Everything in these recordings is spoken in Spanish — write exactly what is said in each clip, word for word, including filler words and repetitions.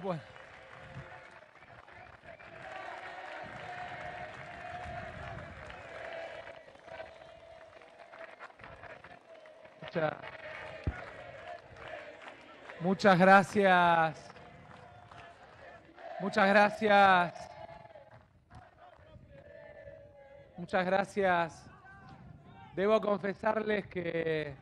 Bueno. Muchas, muchas gracias. Muchas gracias. Muchas gracias. Debo confesarles que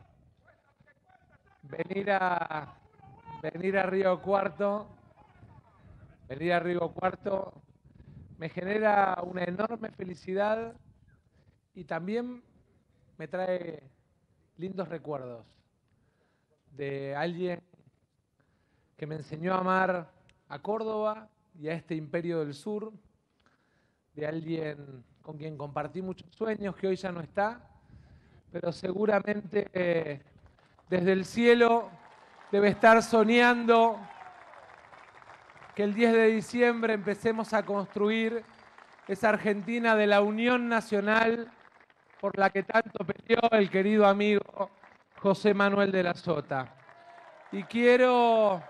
venir a, venir a Río Cuarto, venir a Río Cuarto me genera una enorme felicidad y también me trae lindos recuerdos de alguien que me enseñó a amar a Córdoba y a este imperio del sur, de alguien con quien compartí muchos sueños, que hoy ya no está, pero seguramente eh, desde el cielo debe estar soñando que el diez de diciembre empecemos a construir esa Argentina de la unión nacional por la que tanto peleó el querido amigo José Manuel de la Sota. Y quiero,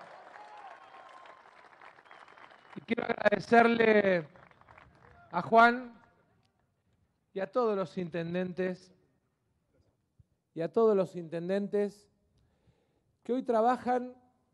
y quiero agradecerle a Juan y a todos los intendentes y a todos los intendentes que hoy trabajan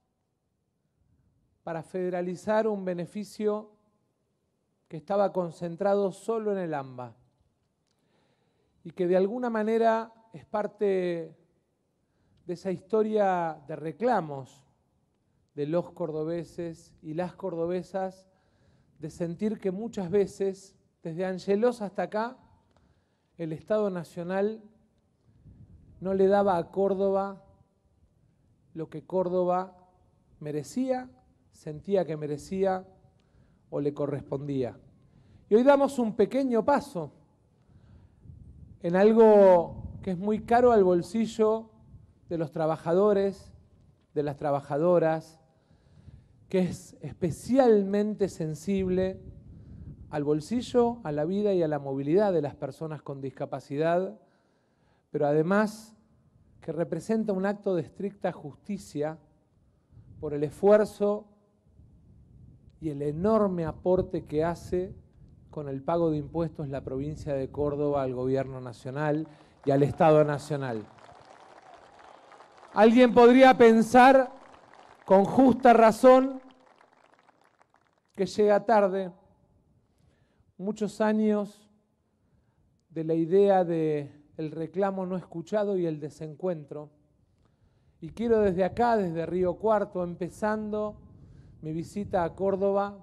para federalizar un beneficio que estaba concentrado solo en el AMBA y que de alguna manera es parte de esa historia de reclamos de los cordobeses y las cordobesas, de sentir que muchas veces, desde Angelos hasta acá, el Estado Nacional no le daba a Córdoba lo que Córdoba merecía, sentía que merecía o le correspondía. Y hoy damos un pequeño paso en algo que es muy caro al bolsillo de los trabajadores, de las trabajadoras, que es especialmente sensible al bolsillo, a la vida y a la movilidad de las personas con discapacidad, pero además que representa un acto de estricta justicia por el esfuerzo y el enorme aporte que hace con el pago de impuestos la provincia de Córdoba al gobierno nacional y al Estado Nacional. Alguien podría pensar con justa razón que llega tarde, muchos años de la idea de el reclamo no escuchado y el desencuentro. Y quiero desde acá, desde Río Cuarto, empezando mi visita a Córdoba,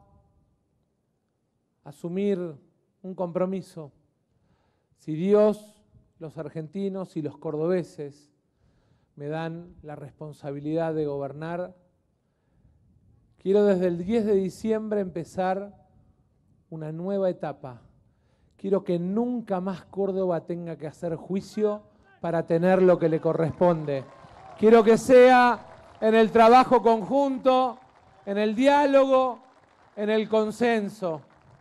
asumir un compromiso. Si Dios, los argentinos y los cordobeses me dan la responsabilidad de gobernar, quiero desde el diez de diciembre empezar una nueva etapa. Quiero que nunca más Córdoba tenga que hacer juicio para tener lo que le corresponde. Quiero que sea en el trabajo conjunto, en el diálogo, en el consenso.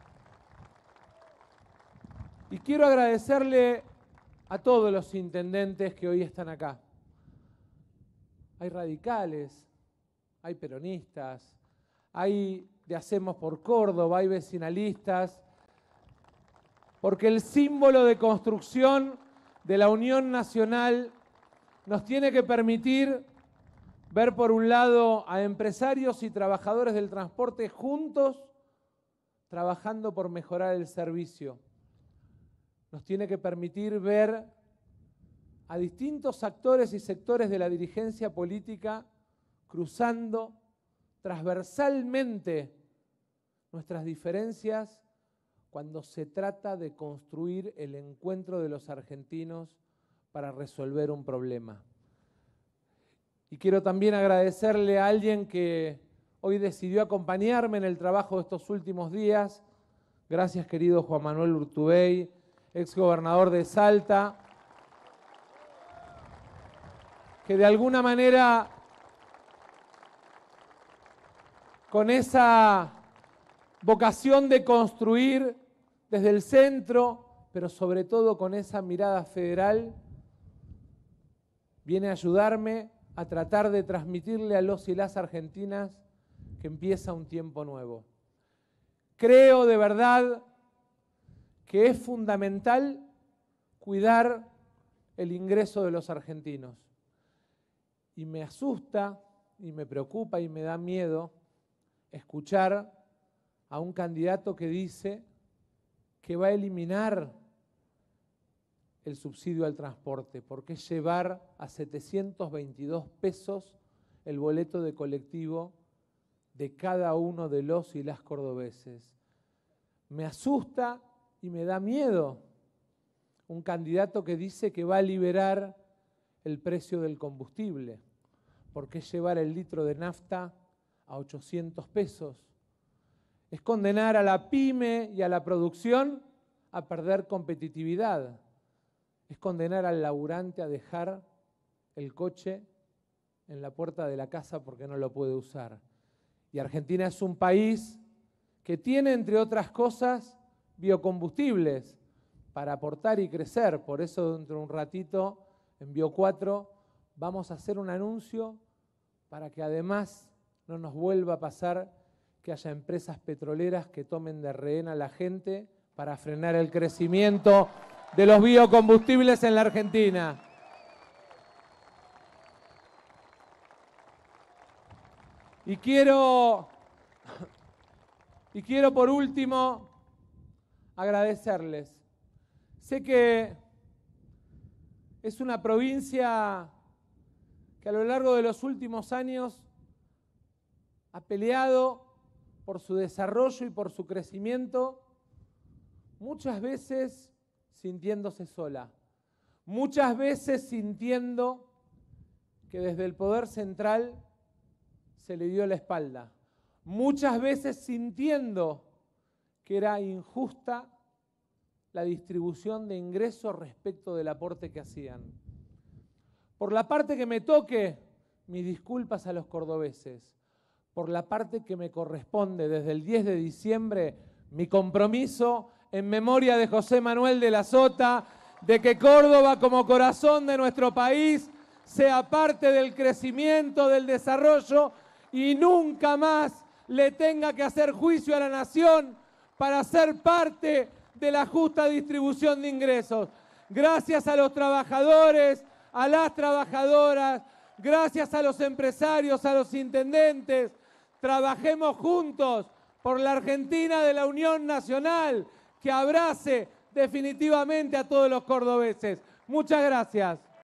Y quiero agradecerle a todos los intendentes que hoy están acá. Hay radicales, hay peronistas, hay de Hacemos por Córdoba, hay vecinalistas, porque el símbolo de construcción de la Unión Nacional nos tiene que permitir ver por un lado a empresarios y trabajadores del transporte juntos trabajando por mejorar el servicio. Nos tiene que permitir ver a distintos actores y sectores de la dirigencia política cruzando transversalmente nuestras diferencias cuando se trata de construir el encuentro de los argentinos para resolver un problema. Y quiero también agradecerle a alguien que hoy decidió acompañarme en el trabajo de estos últimos días. Gracias, querido Juan Manuel Urtubey, exgobernador de Salta, que de alguna manera, con esa vocación de construir desde el centro, pero sobre todo con esa mirada federal, viene a ayudarme a tratar de transmitirle a los y las argentinas que empieza un tiempo nuevo. Creo de verdad que es fundamental cuidar el ingreso de los argentinos. Y me asusta, y me preocupa, y me da miedo escuchar a un candidato que dice que va a eliminar el subsidio al transporte, porque es llevar a setecientos veintidós pesos el boleto de colectivo de cada uno de los y las cordobeses. Me asusta y me da miedo un candidato que dice que va a liberar el precio del combustible, porque es llevar el litro de nafta a ochocientos pesos. Es condenar a la pyme y a la producción a perder competitividad. Es condenar al laburante a dejar el coche en la puerta de la casa porque no lo puede usar. Y Argentina es un país que tiene, entre otras cosas, biocombustibles para aportar y crecer. Por eso dentro de un ratito en Bio cuatro vamos a hacer un anuncio para que además no nos vuelva a pasar que haya empresas petroleras que tomen de rehén a la gente para frenar el crecimiento de los biocombustibles en la Argentina. Y quiero, y quiero por último agradecerles. Sé que es una provincia que a lo largo de los últimos años ha peleado por su desarrollo y por su crecimiento, muchas veces sintiéndose sola, muchas veces sintiendo que desde el poder central se le dio la espalda, muchas veces sintiendo que era injusta la distribución de ingresos respecto del aporte que hacían. Por la parte que me toque, mis disculpas a los cordobeses. Por la parte que me corresponde, desde el diez de diciembre, mi compromiso en memoria de José Manuel de la Sota, de que Córdoba, como corazón de nuestro país, sea parte del crecimiento, del desarrollo y nunca más le tenga que hacer juicio a la nación para ser parte de la justa distribución de ingresos. Gracias a los trabajadores, a las trabajadoras, gracias a los empresarios, a los intendentes. Trabajemos juntos por la Argentina de la Unión Nacional, que abrace definitivamente a todos los cordobeses. Muchas gracias.